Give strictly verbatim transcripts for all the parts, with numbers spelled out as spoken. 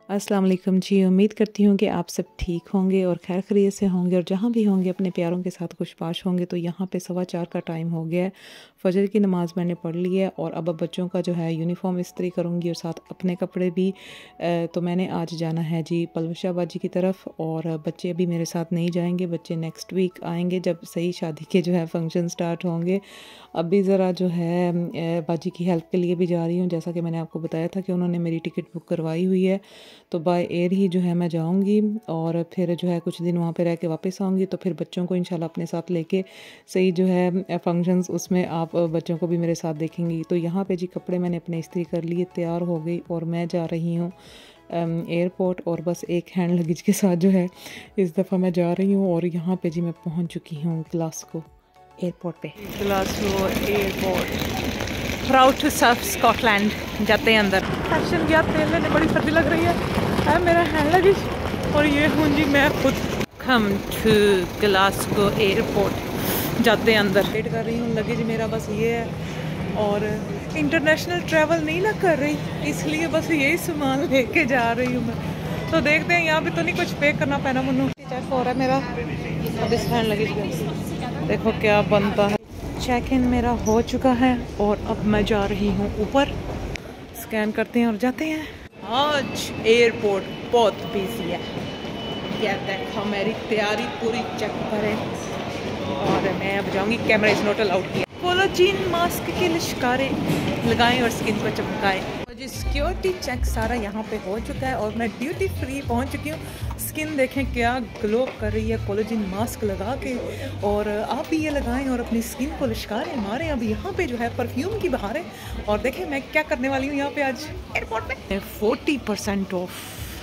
अस्सलाम वालेकुम जी। उम्मीद करती हूँ कि आप सब ठीक होंगे और खैर खैरियत से होंगे और जहाँ भी होंगे अपने प्यारों के साथ खुशबाश होंगे। तो यहाँ पे सवा चार का टाइम हो गया है, फजर की नमाज़ मैंने पढ़ ली है और अब अब बच्चों का जो है यूनिफॉर्म इस्त्री करूँगी और साथ अपने कपड़े भी। तो मैंने आज जाना है जी पलवशा बाजी की तरफ और बच्चे अभी मेरे साथ नहीं जाएंगे, बच्चे नेक्स्ट वीक आएंगे जब सही शादी के जो है फंक्शन स्टार्ट होंगे। अभी ज़रा जो है बाजी की हेल्प के लिए भी जा रही हूँ, जैसा कि मैंने आपको बताया था कि उन्होंने मेरी टिकट बुक करवाई हुई है। तो बाय एयर ही जो है मैं जाऊंगी और फिर जो है कुछ दिन वहाँ पे रह के वापस आऊँगी। तो फिर बच्चों को इंशाल्लाह अपने साथ लेके सही जो है फंक्शंस उसमें आप बच्चों को भी मेरे साथ देखेंगी। तो यहाँ पे जी कपड़े मैंने अपने इस्त्री कर लिए, तैयार हो गई और मैं जा रही हूँ एयरपोर्ट और बस एक हैंड लगेज के साथ जो है इस दफ़ा मैं जा रही हूँ। और यहाँ पे जी मैं पहुँच चुकी हूँ ग्लासगो एयरपोर्ट पे। Glasgow airport, proud to serve Scotland. जाते हैं अंदर। फैशन गया तेल लेने, बड़ी सर्दी लग रही है, है मेरा हैंड लगेज और ये हूँ जी मैं खुद। कम टू ग्लासगो एयरपोर्ट, जाते हैं अंदर। वेट कर रही हूँ, लगेज मेरा बस ये है और इंटरनेशनल ट्रैवल नहीं ना कर रही, इसलिए बस यही सामान लेके जा रही हूँ मैं। तो देखते हैं, यहाँ पे तो नहीं कुछ पे करना पैना मुन्नू। चेक हो रहा है मेरा अब इस हैंड लगेज में, देखो क्या बनता है। चेक इन मेरा हो चुका है और अब मैं जा रही हूँ ऊपर। स्कैन करते हैं और जाते हैं। आज एयरपोर्ट बहुत बिजी है, क्या देखो मेरी तैयारी पूरी चेक करें और मैं अब जाऊंगी। कैमरा इज नॉट अलाउड किया। कोलाजीन मास्क के लिशकारे लगाएं और स्किन को चमकाएं। जी सिक्योरिटी चेक सारा यहाँ पे हो चुका है और मैं ड्यूटी फ्री पहुँच चुकी हूँ। स्किन देखें क्या ग्लो कर रही है कोलाजीन मास्क लगा के, और आप भी ये लगाएं और अपनी स्किन को लिशकारें मारें। अब यहाँ पे जो है परफ्यूम की बहार है और देखें मैं क्या करने वाली हूँ यहाँ पे आज एयरपोर्ट में। Forty percent off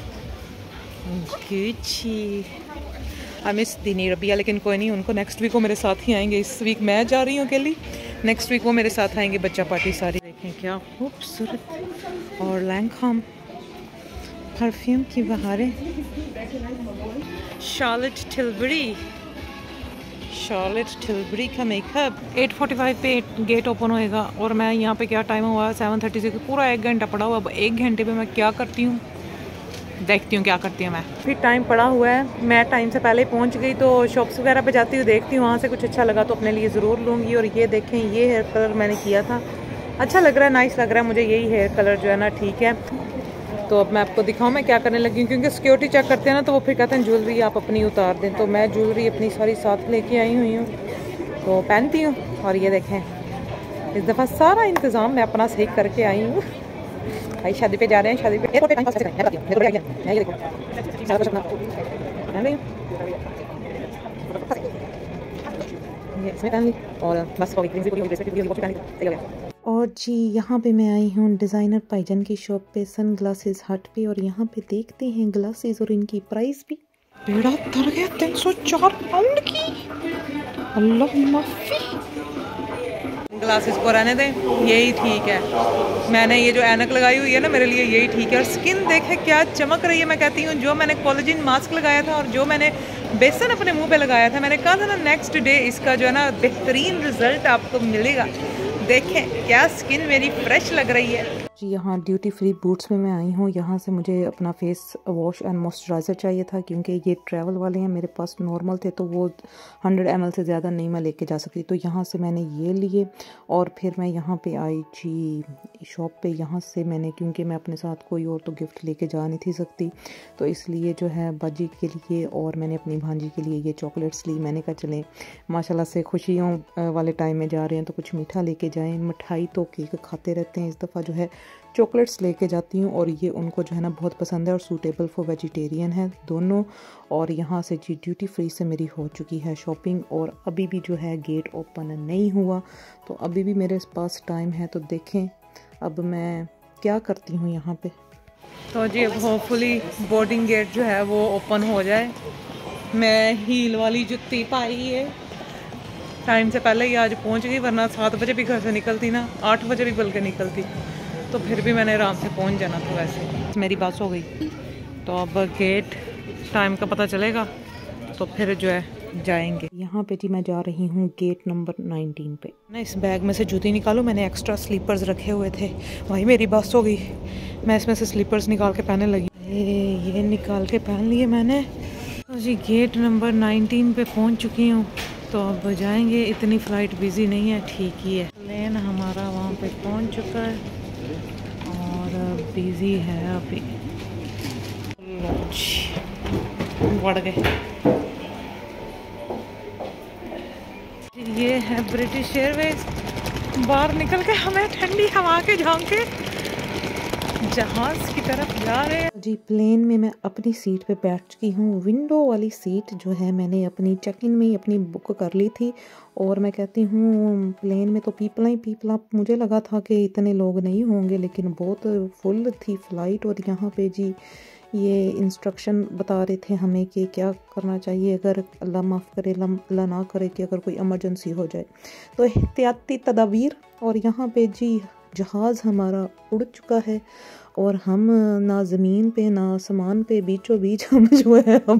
Gucci. I miss Dini Rabia, लेकिन कोई नहीं, उनको नेक्स्ट वीक वो मेरे साथ ही आएंगे। इस वीक मैं जा रही हूँ अकेली, नेक्स्ट वीक वो मेरे साथ आएंगे। बच्चा पार्टी सारी देखें क्या खूबसूरत और लैंगहम परफ्यूम की बहारें। शार्लेट टिलबरी, शार्लेट टिलबरी का मेकअप। एट फोर्टी फाइव पे गेट ओपन होएगा और मैं यहाँ पे क्या टाइम हुआ सेवन थर्टी से पूरा एक घंटा पड़ा हुआ। अब एक घंटे पे मैं क्या करती हूँ, देखती हूँ क्या करती हूँ मैं। फिर टाइम पड़ा हुआ है, मैं टाइम से पहले पहुँच गई तो शॉप्स वगैरह पे जाती हूँ, देखती हूँ वहाँ से कुछ अच्छा लगा तो अपने लिए ज़रूर लूँगी। और ये देखें ये हेयर कलर मैंने किया था, अच्छा लग रहा है, नाइस लग रहा है मुझे। यही हेयर कलर जो है ना ठीक है। तो अब मैं आपको दिखाऊँ मैं क्या करने लगी हूँ, क्योंकि सिक्योरिटी चेक करते हैं ना तो वो फिर कहते हैं ज्वेलरी आप अपनी उतार दें। तो मैं ज्वेलरी अपनी सारी साथ लेके आई हुई हूँ तो पहनती हूँ। और ये देखें इस दफ़ा सारा इंतज़ाम मैं अपना सही करके आई हूँ। भाई शादी पे जा रहे हैं, शादी पे एयरपोर्ट पे टाइम पास कैसे करें, मैं बताती हूँ। मैं ये देखो सारा कुछ अपना पहन रही हूँ, ये इसमें पहन ली और बस हो गई पूरी हो गई ड्रेस पूरी हो गई, सही हो गया। और जी यहाँ पे मैं आई हूँ डिज़ाइनर पाइजन की शॉप पे, सन ग्लासेस हट पे, और यहाँ पे देखते हैं ग्लासेस और इनकी प्राइस भी। बेड़ा तर गया, तीन सौ चार पाउंड की, अल्लाह माफी। ग्लासेस को रहने दें, यही ठीक है। मैंने ये जो ऐनक लगाई हुई है ना मेरे लिए यही ठीक है। और स्किन देखे क्या चमक रही है। मैं कहती हूँ जो मैंने कोलाजीन मास्क लगाया था और जो मैंने बेसन अपने मुंह पे लगाया था, मैंने कहा था ना नेक्स्ट डे इसका जो है ना बेहतरीन रिजल्ट आपको मिलेगा। देखें क्या स्किन मेरी फ्रेश लग रही है। जी यहाँ ड्यूटी फ्री बूट्स में मैं आई हूँ। यहाँ से मुझे अपना फेस वॉश एंड मॉइस्चराइज़र चाहिए था, क्योंकि ये ट्रैवल वाले हैं, मेरे पास नॉर्मल थे तो वो हंड्रेड एम एल से ज़्यादा नहीं मैं लेके जा सकती। तो यहाँ से मैंने ये लिए और फिर मैं यहाँ पे आई जी शॉप पे। यहाँ से मैंने, क्योंकि मैं अपने साथ कोई और तो गिफ्ट लेके जा नहीं थी सकती, तो इसलिए जो है बाजी के लिए और मैंने अपनी भांजी के लिए ये चॉकलेट्स ली। मैंने कहा चलें माशाल्लाह से खुशियों वाले टाइम में जा रहे हैं तो कुछ मीठा लेके जाएँ। मिठाई तो केक खाते रहते हैं, इस दफ़ा जो है चॉकलेट्स लेके जाती हूँ और ये उनको जो है ना बहुत पसंद है और सूटेबल फॉर वेजिटेरियन है दोनों। और यहाँ से जी ड्यूटी फ्री से मेरी हो चुकी है शॉपिंग और अभी भी जो है गेट ओपन नहीं हुआ, तो अभी भी मेरे पास टाइम है। तो देखें अब मैं क्या करती हूँ यहाँ पे। तो जी अब होपफुली बोर्डिंग गेट जो है वो ओपन हो जाए। मैं हील वाली जुत्ती पाई है, टाइम से पहले ही आज पहुँच गई, वरना सात बजे भी घर से निकलती ना, आठ बजे भी बल्कि निकलती तो फिर भी मैंने आराम से पहुंच जाना था। वैसे मेरी बात हो गई तो अब गेट टाइम का पता चलेगा तो फिर जो है जाएंगे। यहाँ पे जी मैं जा रही हूँ गेट नंबर नाइनटीन पे। ना इस बैग में से जूती निकालो, मैंने एक्स्ट्रा स्लीपर्स रखे हुए थे, वही मेरी बस हो गई, मैं इसमें से स्लीपर्स निकाल के पहनने लगी। ये ये निकाल के पहन लिए मैंने। तो जी गेट नंबर नाइनटीन पे पहुंच चुकी हूँ, तो अब जाएंगे। इतनी फ़्लाइट बिज़ी नहीं है, ठीक ही है। प्लेन हमारा वहाँ पे पहुंच चुका है और बिज़ी है अभी। बढ़ गए। ये है ब्रिटिश एयरवेज। बाहर निकल के हमें ठंडी हवा के झोंके जहाज़ की तरफ जा रहे हैं। जी प्लेन में मैं अपनी सीट पे बैठ चुकी हूँ। विंडो वाली सीट जो है मैंने अपनी चेक इन में ही अपनी बुक कर ली थी। और मैं कहती हूँ प्लेन में तो पीपला ही पीपला, मुझे लगा था कि इतने लोग नहीं होंगे, लेकिन बहुत फुल थी फ़्लाइट। और यहाँ पे जी ये इंस्ट्रक्शन बता रहे थे हमें कि क्या करना चाहिए अगर अल्लाह माफ़ करे, अल्लाह ना करे कि अगर कोई इमरजेंसी हो जाए, तो एहतियाती तदाबीर। और यहाँ पे जी जहाज़ हमारा उड़ चुका है और हम ना ज़मीन पे ना आसमान पे, बीचों बीच हम जो है अब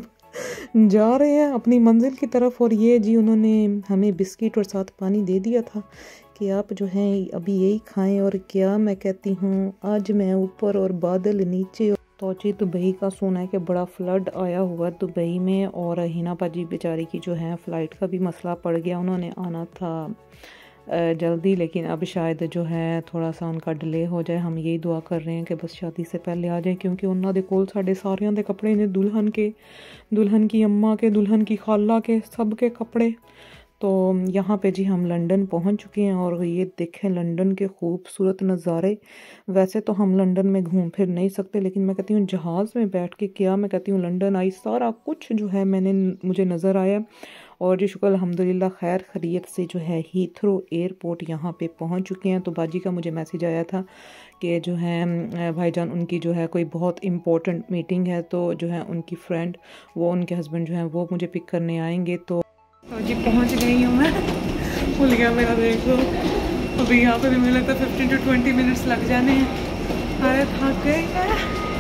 जा रहे हैं अपनी मंजिल की तरफ। और ये जी उन्होंने हमें बिस्किट और साथ पानी दे दिया था कि आप जो हैं अभी यही खाएं। और क्या मैं कहती हूँ, आज मैं ऊपर और बादल नीचे। तो जी दुबई का सुना है कि बड़ा फ्लड आया हुआ दुबई में, और हिना पाजी बेचारी की जो है फ़्लाइट का भी मसला पड़ गया। उन्होंने आना था जल्दी, लेकिन अब शायद जो है थोड़ा सा उनका डिले हो जाए। हम यही दुआ कर रहे हैं कि बस शादी से पहले आ जाए, क्योंकि उन्होंने दे कोल साढ़े सारियां दे कपड़े ने, दुल्हन के, दुल्हन की अम्मा के, दुल्हन की खाला के, सब के कपड़े। तो यहाँ पे जी हम लंदन पहुँच चुके हैं और ये देखें लंदन के खूबसूरत नज़ारे। वैसे तो हम लंदन में घूम फिर नहीं सकते, लेकिन मैं कहती हूँ जहाज़ में बैठ के क्या मैं कहती हूँ लंदन आई, सारा कुछ जो है मैंने मुझे नज़र आया। और जी शुक्र अल्हम्दुलिल्लाह खैर खैरियत से जो है हीथ्रो एयरपोर्ट यहाँ पे पहुँच चुके हैं। तो बाजी का मुझे मैसेज आया था कि जो है भाईजान उनकी जो है कोई बहुत इम्पोर्टेंट मीटिंग है, तो जो है उनकी फ्रेंड वो उनके हस्बैंड जो है वो मुझे पिक करने आएंगे। तो तो जी पहुंच गई हूँ मैं, भूल गया मेरा देख लो। अभी यहाँ पे भी मुझे लगता है फिफ्टीन टू ट्वेंटी मिनट्स लग जाने हैं। अरे थक गई मैं,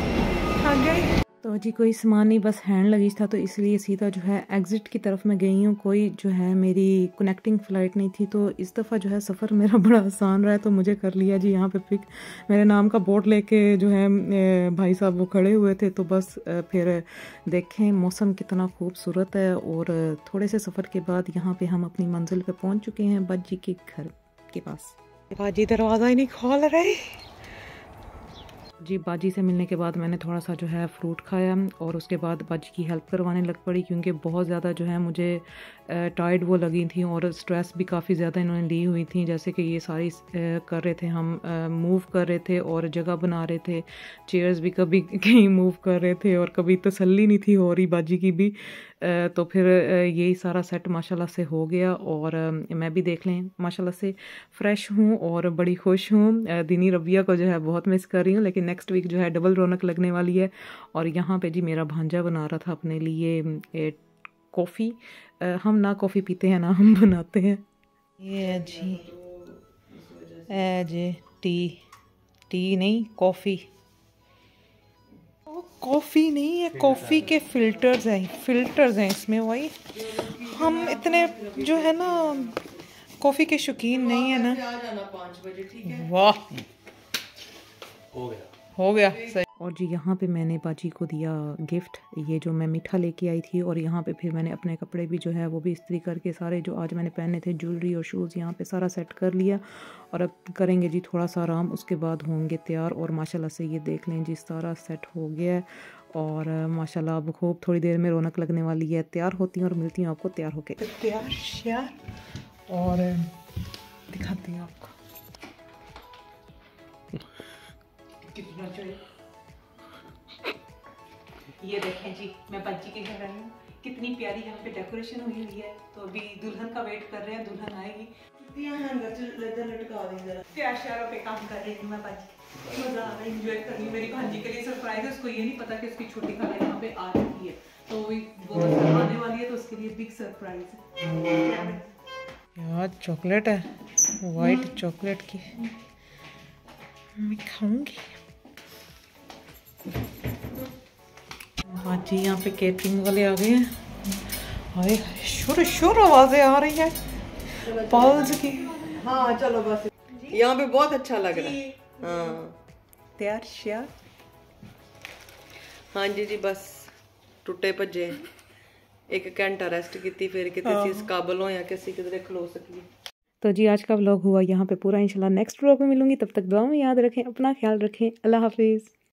थक गई। तो जी कोई सामान नहीं, बस हैंड लगेज था, तो इसलिए सीधा जो है एग्ज़िट की तरफ मैं गई हूँ। कोई जो है मेरी कनेक्टिंग फ़्लाइट नहीं थी, तो इस दफ़ा जो है सफ़र मेरा बड़ा आसान रहा है। तो मुझे कर लिया जी यहाँ पे पिक। मेरे नाम का बोर्ड लेके जो है भाई साहब वो खड़े हुए थे। तो बस फिर देखें मौसम कितना खूबसूरत है। और थोड़े से सफ़र के बाद यहाँ पर हम अपनी मंजिल पर पहुँच चुके हैं, बाजी के घर के पास। बाजी दरवाज़ा ही नहीं खोल रही। जी बाजी से मिलने के बाद मैंने थोड़ा सा जो है फ्रूट खाया और उसके बाद बाजी की हेल्प करवाने लग पड़ी, क्योंकि बहुत ज़्यादा जो है मुझे टायर्ड वो लगी थी और स्ट्रेस भी काफ़ी ज़्यादा इन्होंने ली हुई थी। जैसे कि ये सारी कर रहे थे, हम मूव कर रहे थे और जगह बना रहे थे, चेयर्स भी कभी कहीं मूव कर रहे थे और कभी तसल्ली नहीं थी हो रही बाजी की भी। तो फिर यही सारा सेट माशाल्लाह से हो गया और मैं भी देख लें माशाल्लाह से फ़्रेश हूँ और बड़ी खुश हूँ। दीनी रबिया को जो है बहुत मिस कर रही हूँ, लेकिन नेक्स्ट वीक जो है डबल रौनक लगने वाली है। और यहाँ पे जी मेरा भांजा बना रहा था अपने लिए कॉफ़ी। हम ना कॉफ़ी पीते हैं ना हम बनाते हैं। ये जी ए जी टी टी नहीं कॉफ़ी, कॉफ़ी नहीं है, कॉफ़ी के फ़िल्टर्स हैं, फ़िल्टर्स हैं इसमें। वही हम इतने जो है ना कॉफ़ी के शौकीन नहीं है ना। वाह हो गया हो गया सही। और जी यहाँ पे मैंने बाजी को दिया गिफ्ट, ये जो मैं मीठा लेके आई थी। और यहाँ पे फिर मैंने अपने कपड़े भी जो है वो भी इस्त्री करके सारे जो आज मैंने पहने थे, ज्वेलरी और शूज़ यहाँ पे सारा सेट कर लिया। और अब करेंगे जी थोड़ा सा आराम, उसके बाद होंगे तैयार। और माशाल्लाह से ये देख लें जी सारा सेट हो गया है और माशाल्लाह अब खूब थोड़ी देर में रौनक लगने वाली है। तैयार होती हैं और मिलती हूँ आपको तैयार होके। तैयार श्यार और दिखाती हूँ आपको कितना चाहिए। ये देखें जी मैं बच्ची के घर आई हूँ, कितनी प्यारी यहाँ पे डेकोरेशन हुई हुई है। तो अभी दुल्हन का वेट कर रहे हैं, दुल्हन आएगी। प्यार श्यारों पे काम कर रही हूँ मैं बाजी, मजा आ रहा है, एंजॉय कर रही हूँ। मेरी भांजी के लिए सरप्राइज है, उसको ये नहीं पता कि उसकी छोटी खाला यहाँ पे आ चुकी है, तो वो आने वाली है, तो उसके लिए बिग सरप्राइज है। यार चॉकलेट है, वाइट चॉकलेट की मैं खाऊंगी। हाँ जी यहाँ पे केटरिंग वाले आ गए हैं। अरे शुरू शुरू आवाजें आ रही है पल्स की। हाँ चलो बस यहाँ पे बहुत अच्छा लग रहा है। हाँ तैयार श्यार हाँ जी जी बस टुटे भजे एक घंटा रेस्ट की फिर किसी काबल हो या किसी किधरे खलो सकी। तो जी आज का व्लॉग हुआ यहाँ पे पूरा। इंशाल्लाह नेक्स्ट व्लॉग में मिलूंगी, तब तक दुआ में याद रखें, अपना ख्याल रखें। अल्लाह हाफिज़।